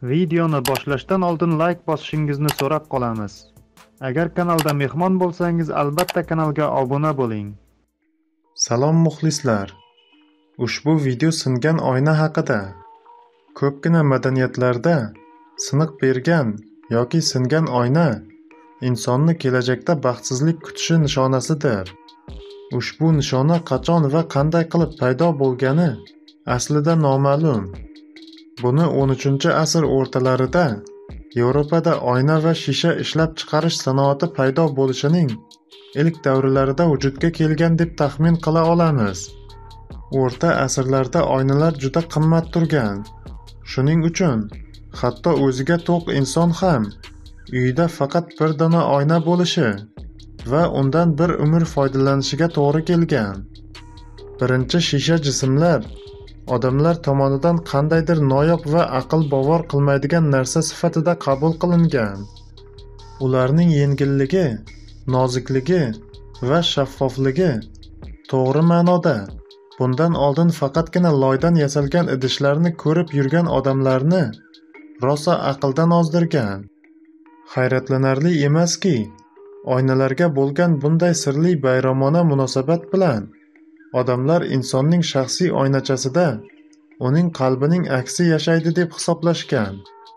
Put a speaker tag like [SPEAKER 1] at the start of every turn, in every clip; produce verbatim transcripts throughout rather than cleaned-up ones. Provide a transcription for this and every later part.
[SPEAKER 1] Videoni boshlashdan oldin like bosishingizni so'rab qolamiz. Agar kanalda mehmon bo'lsangiz, albatta kanalga obuna bo'ling.
[SPEAKER 2] Salom muxlislar. Ushbu video singan oyna haqida. Ko'pgina madaniyatlarda siniq bergan yoki singan oyna insonni kelajakda baxtsizlik kutishi nishonasidir. Ushbu nishona qachon va qanday qilib paydo bo'lgani aslida noma'lum. Buni o'n uchinchi asr o'rtalarida Yevropada oyna va shisha ishlab chiqarish sanoati paydo bo'lishining ilk davrlarida vujudga kelgan deb taxmin qila olamiz. O'rta asrlarda oynalar juda qimmat turgan. Shuning uchun hatto o'ziga to'q inson ham uyida faqat bir dona oyna bo'lishi va undan bir umr foydalanishiga to'g'ri kelgan. Birinchi shisha jismlar odamlar tomonidan qandaydir noyob va aql bovar qilmaydigan narsa sifatida qabul qilingan. Ularning yengilligi, nozikligi va shaffofligi to'g'ri ma'noda bundan oldin faqatgina loydan yasalgan idishlarni ko'rib yurgan odamlarni rosa aqldan ozdirgan. Hayratlanarli emaski, oynalarga bo'lgan bunday sirli bayramona munosabat bilan odamlar insonning shaxsiy oynachasida uning qalbining aksi yashaydi deb hisoblashgan.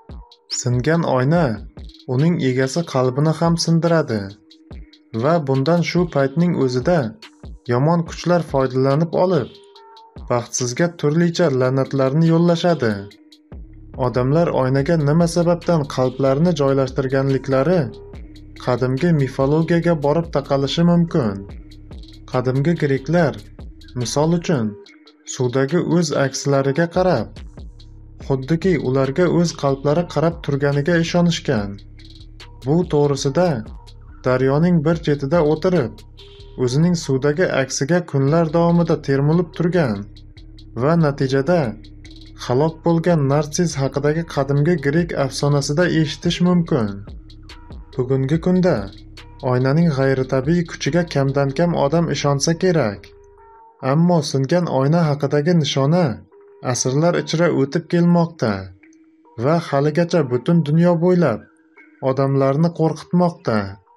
[SPEAKER 2] Singan oyna uning egasi qalbini ham sindiradi va bundan shu paytning o'zida yomon kuchlar foydalanib olib, baxtsizga turlicha la'natlarni yo'llashadi. Odamlar oynaga nima sababdan qalblarini joylashtirganliklari qadimgi mifologiyaga borib taqalishi mumkin. Qadimgi greklar misol uchun suvdagi o'z akslariga qarab, xuddiki ularga o'z qalblari qarab turganiga ishonishgan. Bu to'g'risida daryoning bir chetida o'tirib, o'zining suvdagi aksiga kunlar davomida termulib turgan va natijada halok bo'lgan Narsiz haqidagi qadimgi grek afsonasida eshitish mumkin. Bugungi kunda oynaning g'ayritabiiy kuchiga kamdan kam odam ishonsa kerak. Ammo singan oyna haqidagi nishona asrlar ichra o'tib kelmoqda va haligacha butun dunyo bo'ylab odamlarni qo'rqitmoqda.